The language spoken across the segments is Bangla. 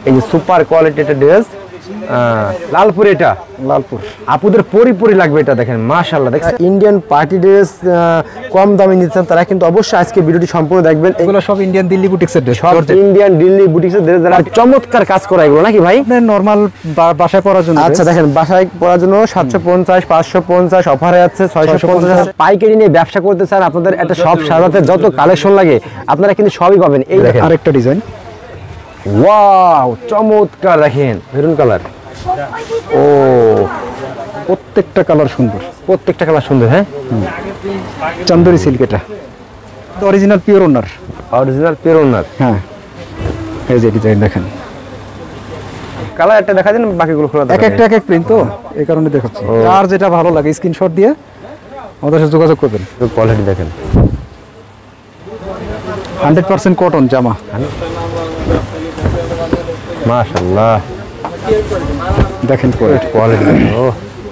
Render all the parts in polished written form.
এই যে সুপার কোয়ালিটি একটা ড্রেস, লালপুর, এটা লালপুর আপুদের পরি লাগবে এটা দেখেন মাশাআল্লাহ। দেখেন ইন্ডিয়ান পার্টি ড্রেস কম দামে নিচ্ছেন তারা কিন্তু অবশ্যই আজকে ভিডিওটি সম্পূর্ণ দেখবেন। এগুলো সব ইন্ডিয়ান দিল্লি বুটিক্সের ড্রেস, সব ইন্ডিয়ান দিল্লি বুটিক্সের ড্রেস, যারা চমৎকার কাজ করা এগুলো নাকি ভাই? নরমাল বাসায় পরার জন্য। আচ্ছা দেখেন বাসায় পরার জন্য 750, 550 অফারে আছে, 650। পাইকারি নিয়ে ব্যবসা করতে চান, আপনাদের একটা সব সাজাতে যত কালেকশন লাগে আপনারা কিন্তু সবই পাবেন। এই দেখেন আরেকটা ডিজাইন, ওয়াও চমৎকার, দেখেন মেরুন কালার। ও প্রত্যেকটা কালার সুন্দর, প্রত্যেকটা কালার সুন্দর। হ্যাঁ চান্দরি সিল্ক, এটা অরিজিনাল পিওর ওনার, অরিজিনাল পিওর ওনার। হ্যাঁ এই যে ডিজাইন দেখেন, কালার একটা দেখা দেন, বাকিগুলো খোলা এক একটা এক এক প্রিন্ট তো এই কারণে দেখাচ্ছি। আর যেটা ভালো লাগে স্ক্রিনশট দিয়ে আমাদের সাথে যোগাযোগ করবেন। কোয়ালিটি দেখেন 100% কটন জামা, মাশাআল্লাহ। দেখেন কোয়ালিটি ও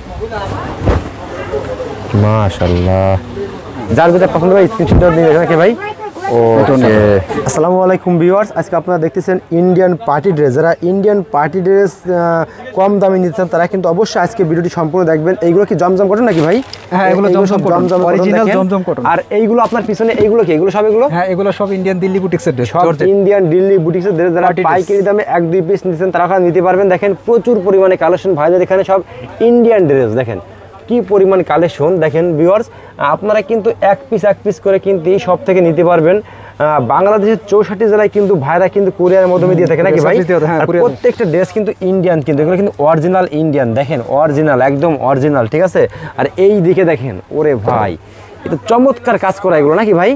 মাশাআল্লাহ। যার যেটা পছন্দ হয় স্ক্রিনশট দিয়ে রাখেন নাকি ভাই? ওকে, আসসালামু আলাইকুম ভিউয়ার্স। আজকে আপনারা দেখতেছেন ইন্ডিয়ান পার্টি ড্রেস। যারা ইন্ডিয়ান পার্টি ড্রেস কম দামে নিচ্ছেন তারা কিন্তু অবশ্যই আজকে ভিডিওটি সম্পূর্ণ দেখবেন। এইগুলো কি জমজম কটন নাকি ভাই? হ্যাঁ এগুলো জমজম অরিজিনাল জমজম কটন। আর এইগুলো আপনার পিছনে এইগুলো কি? এগুলো সব এগুলো? হ্যাঁ এগুলো সব ইন্ডিয়ান দিল্লি বুটিক্সের ড্রেস, সব ইন্ডিয়ান দিল্লি বুটিক্সের ড্রেস। যারা পাইকারি দামে 1-2 পিস নিচ্ছেন তারা নিতে পারবেন। দেখেন প্রচুর পরিমাণে কালেকশন ভাইদের এখানে, সব ইন্ডিয়ান ড্রেস। দেখেন কি পরিমাণ কালেকশন দেখেন ভিউয়ার্স। আপনারা কিন্তু এক পিস করে কিন্তু সব থেকে নিতে পারবেন। বাংলাদেশের 64 জেলায় কিন্তু ভাইরা কিন্তু কুরিয়ারের মাধ্যমে দিয়ে থাকে নাকি ভাই? প্রত্যেকটা ড্রেস কিন্তু ইন্ডিয়ান, কিন্তু এগুলো কিন্তু অরিজিনাল ইন্ডিয়ান। দেখেন অরিজিনাল, একদম অরিজিনাল, ঠিক আছে? আর এই দিকে দেখেন, ওরে ভাই এটা চমৎকার কাজ করা এগুলো নাকি ভাই?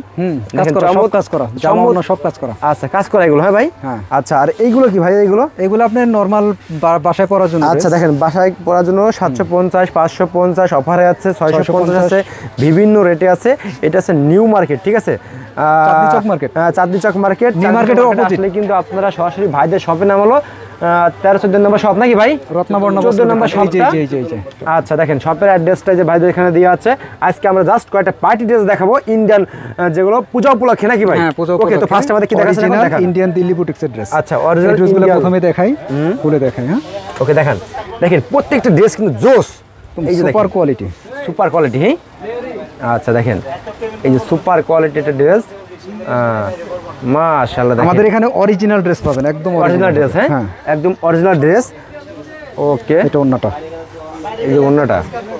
সব কাজ করা। আচ্ছা কাজ করা এগুলো, হ্যাঁ ভাই। আচ্ছা আর এইগুলো কি ভাই? এগুলো আপনার নরমাল বাসায় পরার জন্য। আচ্ছা দেখেন বাসায় পরার জন্য 750, 550 অফারে আছে, 650 আছে, বিভিন্ন রেটে আছে। এটা আছে নিউ মার্কেট, ঠিক আছে? Chandni Chowk market, Chandni Chowk market, new মার্কেটের অপোজিট। কিন্তু আপনারা সরাসরি ভাইদের শপের নাম হলো 13-14 নম্বর শপ নাকি ভাই? রত্নাবর্ণ 14 নম্বর শপটা। আচ্ছা দেখেন শপের অ্যাড্রেসটা যে ভাইদের এখানে দেওয়া আছে। আজকে আমরা জাস্ট কয়েকটা পার্টি ড্রেস দেখাবো ইন্ডিয়ান, যেগুলো পূজা উপলক্ষে নাকি ভাই? ওকে, তো ফার্স্ট আমাদের কি দেখাচ্ছেন? ইন্ডিয়ান দিল্লি বুটিক্সের ড্রেস। আচ্ছা অরিজিনাল ড্রেসগুলো প্রথমে দেখাই, খুলে দেখাই। হ্যাঁ ওকে, দেখেন দেখেন প্রত্যেকটা ড্রেস কিন্তু জোস, এই যে সুপার কোয়ালিটি, সুপার কোয়ালিটি। হ্যাঁ আচ্ছা দেখেন এই যে সুপার কোয়ালিটি একটা ড্রেস, মাশাআল্লাহ। আমাদের এখানে অরিজিনাল ড্রেস পাবেন, একদম অরিজিনাল ড্রেস। হ্যাঁ একদম অরিজিনাল ড্রেস। ওকে, এটা ওন্নাটা, এই যে ওন্নাটা,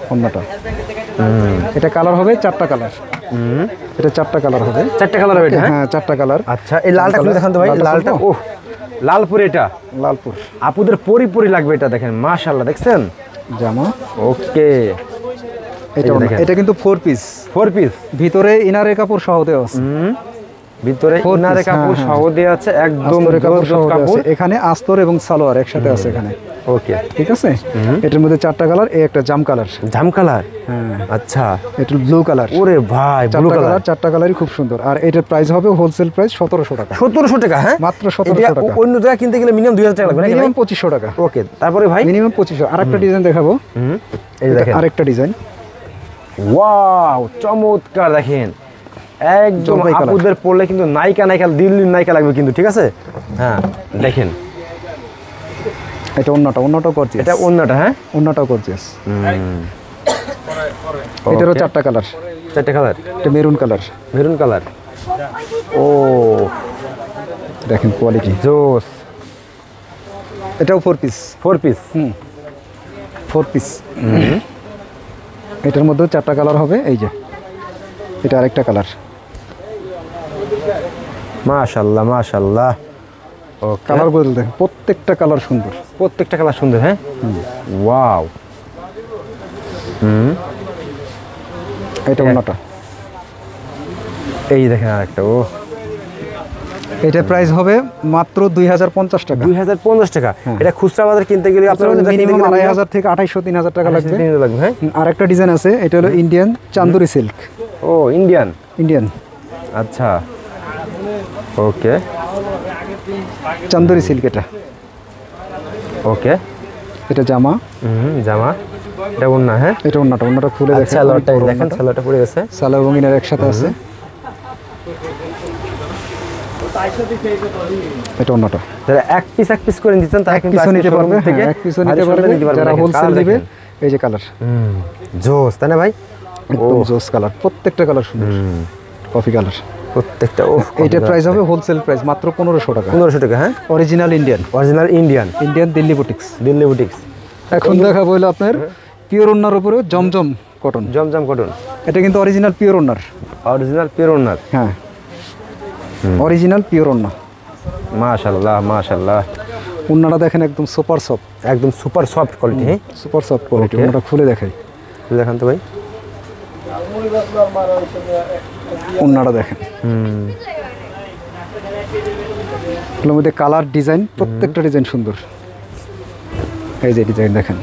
এটা কালার হবে 4টা কালার। এটা 4টা কালার হবে, 4টা কালার হবে। হ্যাঁ 4টা কালার। আচ্ছা এই লালটা খুলে দেখান তো ভাই। লালটা, ওহ লালপুর, এটা লালপুর আপুদের পরি লাগবে এটা দেখেন মাশাআল্লাহ। দেখছেন জামা। ওকে, এটা কিন্তু 4 পিস, ভিতরে ইনারের কাপড় সহ দেওয়া আছে। ভিতরে ইনারের কাপড় সহ দেওয়া আছে, একদম কাপড়। এখানে আস্তর এবং সালোয়ার একসাথে আছে এখানে। ওকে ঠিক আছে। এটার মধ্যে 4টা কালার, এই একটা জাম কালার। হ্যাঁ আচ্ছা, এটা ব্লু কালার। ওরে ভাই ব্লু কালার, 4টা কালারই খুব সুন্দর। আর এটার প্রাইস হবে হোলসেল প্রাইস 1700 টাকা। 1700 টাকা? হ্যাঁ মাত্র 1700 টাকা। অন্য জায়গায় কিনতে গেলে মিনিমাম 2000 টাকা লাগবে, মিনিমাম 2500 টাকা। ওকে, তারপরে ভাই মিনিমাম 2500। আরেকটা ডিজাইন দেখাবো, এই দেখেন আরেকটা ডিজাইন। ওয়াও চমৎকার, দেখেন একদম আপুদের পরলে কিন্তু নায়িকা দিল্লির নায়িকা লাগবে কিন্তু, ঠিক আছে? হ্যাঁ দেখেন এটা ওন্নাটাও গর্জিয়াস। এটা ওন্নাটা, হ্যাঁ ওন্নাটাও গর্জিয়াস। এটারও 4টা কালার। 4টা কালার। এটা মেরুন কালার। ও দেখেন কোয়ালিটি জোস। এটাও 4 পিস। 4 পিস। এটার মধ্যে 4টা কালার হবে। এই যে এটা আরেকটা কালার। মাশাআল্লাহ। ওকে, কালার বদল দেখেন, প্রত্যেকটা কালার সুন্দর। হ্যাঁ ওয়াও। এটা ওন্নাটা, এই দেখেন আরেকটা। ও এটা প্রাইস হবে মাত্র 2050 টাকা। 2050 টাকা। এটা খুচরা বাজার কিনতে গেলে আপনার মিনিমাম 2500 থেকে 2800-3000 টাকা লাগবে। হ্যাঁ আরেকটা ডিজাইন আছে, এটা হলো ইন্ডিয়ান চান্দুরি সিল্ক। ও ইন্ডিয়ান। আচ্ছা ওকে, চান্দুরি সিল্ক এটা। ওকে, এটা জামা। এটা ওন্না। হ্যাঁ এটা ওন্নাটা খুলে দেখেন, সালোয়ারটা দেখেন, সালোয়ারটা পড়ে গেছে। সালোয়ার এবং ইনার একসাথে আছে। এটা অন্যটা যারা এক পিস করে নিতেন তারা কিন্তু পিছু আজকে নিতে পারবে, showroom থেকে হ্যাঁ, এক পিছু নিতে ভাইদের পারবে, সাথে নিতে যারা দেখেন, হোলসেল colour দিবে। দেখেন। এই যে কালার, জোস তাই না ভাই? একদম জোস কালার, প্রত্যেকটা কালার সুন্দর, কফি কালার। প্রত্যেকটা ও এইটার প্রাইস হবে হোলসেল প্রাইস মাত্র 1500 টাকা। 1500 টাকা। হ্যাঁ, original Indian, original Indian Delhi boutiques. Delhi boutiques. এখন দেখাবো হলো আপনার পিওর ওনার উপরে জমজম কটন। জমজম কটন, এটা কিন্তু অরিজিনাল পিওর ওনার। অরিজিনাল পিওর ওনার। হ্যাঁ, অরিজিনাল পিওর ওনা। মাশাআল্লাহ মাশাআল্লাহ, ওনাটা দেখেন একদম সুপার সফট, একদম সুপার সফট কোয়ালিটি। হ্যাঁ, সুপার সফট কোয়ালিটি। Okay. ওনাটা খুলে দেখাই, দেখান তো ভাই। ওনাটা দেখেন, এগুলোর মধ্যে কালার ডিজাইন, প্রত্যেকটা ডিজাইন সুন্দর। এই যে ডিজাইন দেখেন,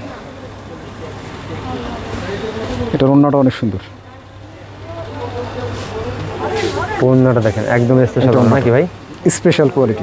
এটার ওনাটা অনেক সুন্দর। ওনাটা দেখেন একদম স্পেশাল নাকি ভাই? Special quality.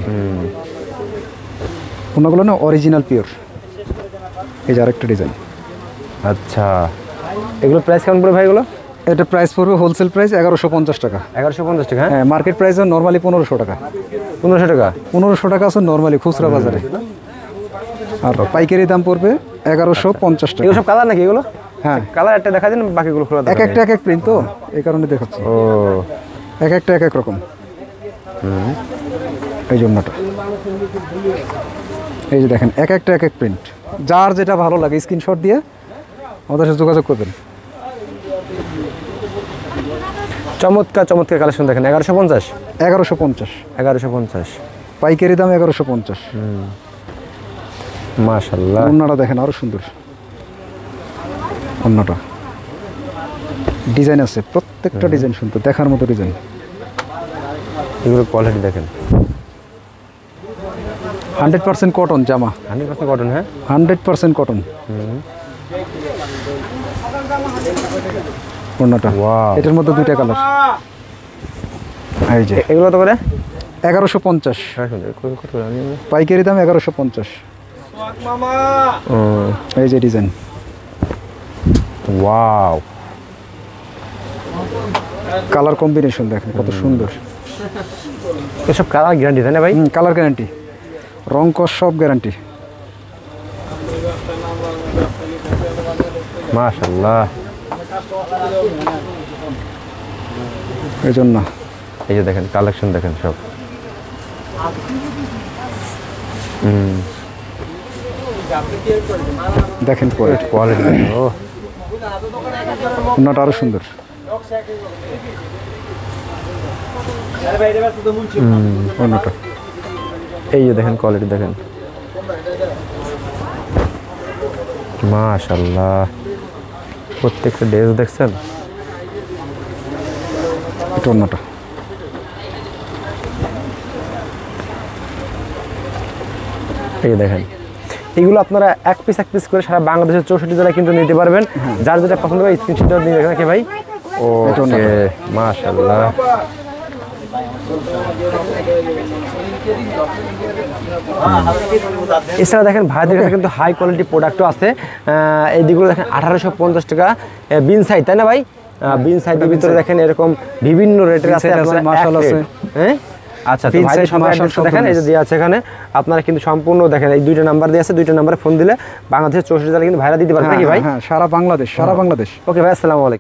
ওনাগুলো না অরিজিনাল পিওর। এই যে আরেকটা ডিজাইন। আচ্ছা, এগুলো প্রাইস কেমন পড়বে ভাই এগুলো? এটা প্রাইস পড়বে হোলসেল প্রাইস 1150 টাকা। 1150 টাকা। হ্যাঁ, হ্যাঁ, মার্কেট প্রাইস নরমালি 1500 টাকা। 1500 টাকা। 1500 টাকা আছে নরমালি খুচরা বাজারে, আর পাইকারি দাম পড়বে 1150 টাকা। এগুলো সব কালার নাকি এগুলো? হ্যাঁ, কালার একটা দেখা দিন, বাকিগুলো খোলা এক একটা এক এক প্রিন্ট তো, এই কারণে দেখাচ্ছি। ও এক একটা এক এক রকম। এই জন্যটা, এই যে দেখেন এক একটা এক এক প্রিন্ট। যার যেটা ভালো লাগে স্ক্রিনশট দিয়ে আমাদের সাথে যোগাযোগ করবেন। চমৎকার চমৎকার কালেকশন দেখেন। 1150। 1150 1150 পাইকারি দাম 1150। মাশাআল্লাহ, ওন্নাটা দেখেন আরো সুন্দর। ওন্নাটা ডিজাইন আছে, প্রত্যেকটা ডিজাইন সুন্দর, দেখার মতো ডিজাইন। এগুলো কোয়ালিটি দেখেন। 100% কটন জামা, 100% কটন। হ্যাঁ, 100% কটন। ওন্নাটা, Wow. এটার মধ্যে দুইটা কালার। এই যে এগুলো তো করে 1150 হ্যাঁ, সুন্দর। কত জানি না। পাইকারি দাম 1150। এই যে ডিজাইন, ওয়াও, কালার কম্বিনেশন দেখেন কত সুন্দর। এসব কালার গ্যারান্টি তাই না ভাই? কালার গ্যারান্টি, রং কস সব গ্যারান্টি। মাশাআল্লাহ, এই জন্য এই যে দেখেন কালেকশন দেখেন সব। দেখেন কোয়ালিটি, কোয়ালিটি দেখেন। ও ওনাটা আরো সুন্দর। ওনাটা এই যে দেখেন কোয়ালিটি দেখেন। মাশাআল্লাহ, প্রত্যেকটা ড্রেস দেখছেন। এটা ওনাটা, এই যে দেখেন, এগুলো আপনারা এক পিস করে সারা বাংলাদেশের 64 জেলায় কিন্তু নিতে পারবেন। যার যেটা পছন্দ হয় স্ক্রিনশট নিয়ে রাখেন নাকি ভাই? ওকে, মাশাআল্লাহ। এছাড়া দেখেন ভাইদের কাছে কিন্তু হাই কোয়ালিটি প্রোডাক্টও আছে। এই দিকগুলো দেখেন 1850 টাকা বিন সাইজ তাই না ভাই? বিন সাইজের ভিতরে দেখেন এরকম বিভিন্ন রেটের আছে। মার্শাল আছে। হ্যাঁ, আচ্ছা, তো ভাইদের সব অ্যাড্রেসটা দেখেন, এই যে দেওয়া আছে এখানে। আপনারা কিন্তু সম্পূর্ণ দেখেন, এই দুইটা নাম্বার দিয়ে আছে, দুইটা নাম্বারে ফোন দিলে বাংলাদেশের 64 জেলায় কিন্তু ভাইরা দিতে পারবে নাকি ভাই? হ্যাঁ, সারা বাংলাদেশ, সারা বাংলাদেশ। ওকে ভাই, আসসালামু আলাইকুম।